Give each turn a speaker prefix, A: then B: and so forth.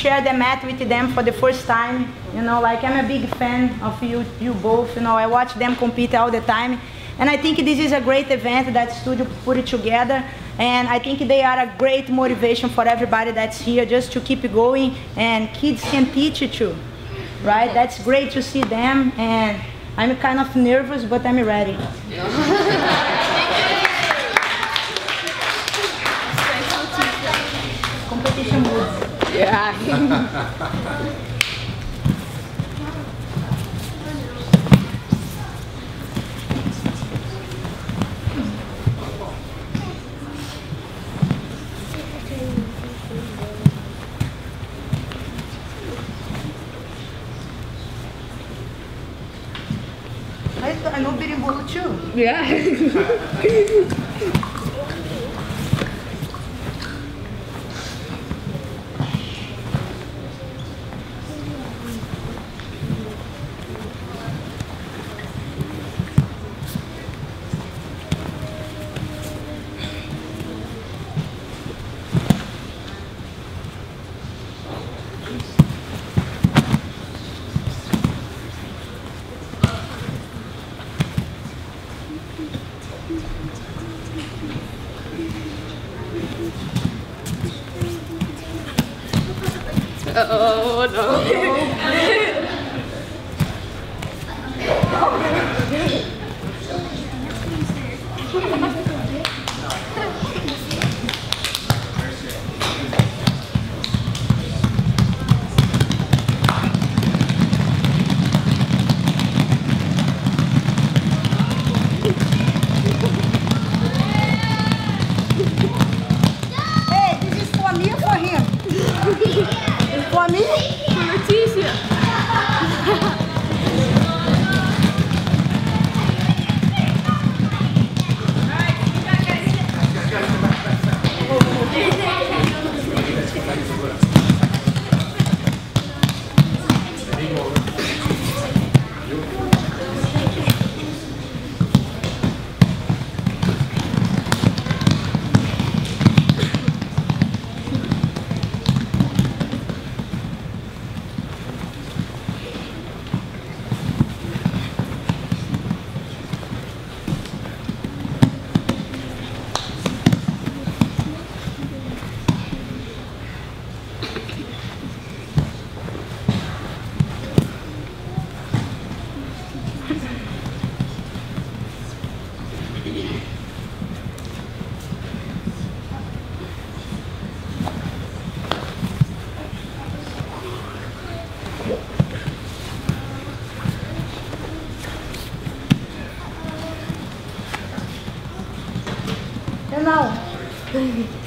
A: share the mat with them for the first time. You know, like I'm a big fan of you both. You know, I watch them compete all the time. And I think this is a great event that Studio put it together. And I think they are a great motivation for everybody that's here just to keep going. And kids can teach it too, right? That's great to see them. And I'm kind of nervous, but I'm ready. Competition mood. Yeah. I know berimbolo too. Yeah. Oh no. Hey, this is for me or for him? For me? For Leticia. Não.